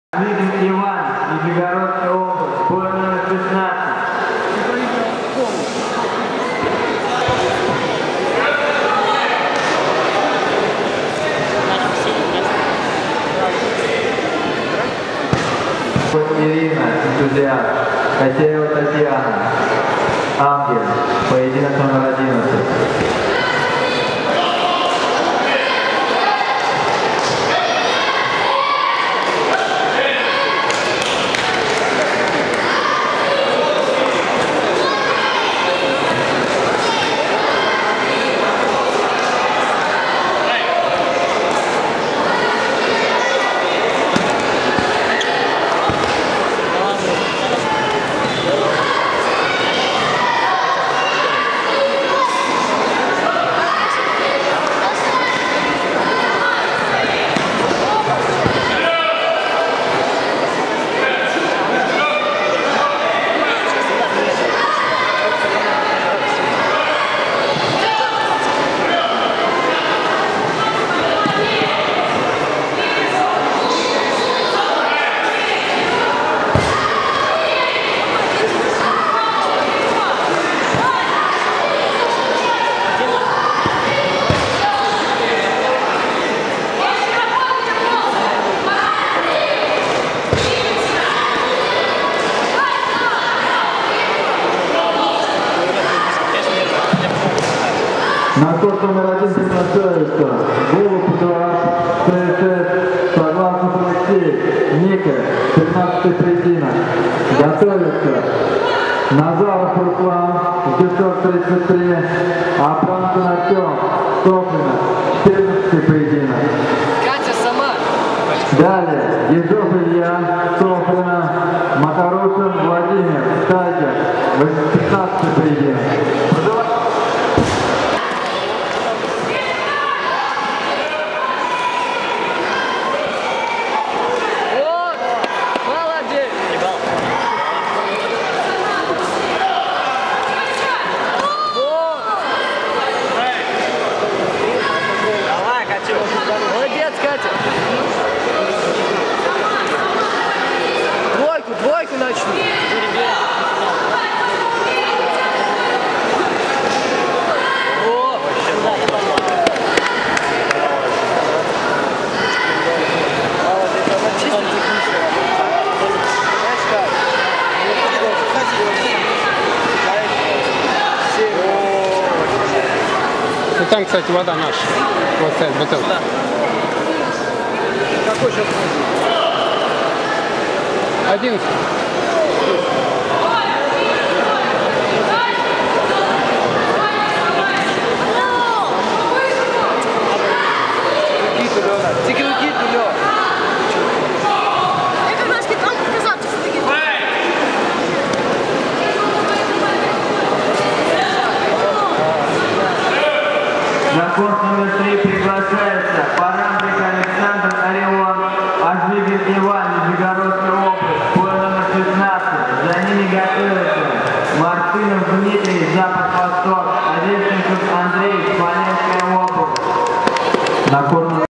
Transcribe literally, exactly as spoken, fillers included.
Видим Иван, Нижегородская область, бой номер шестнадцать. Ирина, энтузиаст, Косеева Татьяна, Ангел, поединок номер одиннадцать. На корт номер один приглашается Голуб-два, ТСС, согласно проекте Ника, пятнадцатый поединок. Готовится Назаров Руслан, девятьсот тридцать три, Абрамсон Артем, Софрина, четырнадцатый поединок. Катя сама. Далее Ежов Илья, Софрина, Макарушин Владимир, Тайгер, пятнадцатый поединок. Молодец, Катя. Двойку, двойку начну. О, Ну там, кстати, вода наша. Вот стоит бутылка. да. Какой сейчас? Одиннадцать. Тільки руки, Льо. Я немножко там показал, что ты На корт номер три приглашается Парамбик Александр Орион, Ажвигин Иван.